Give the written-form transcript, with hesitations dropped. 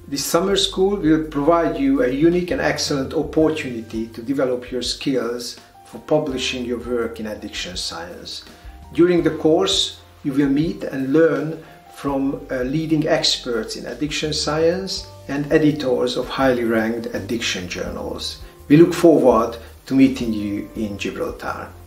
This summer school will provide you a unique and excellent opportunity to develop your skills for publishing your work in addiction science. During the course, you will meet and learn from leading experts in addiction science and editors of highly ranked addiction journals. We look forward to meeting you in Gibraltar.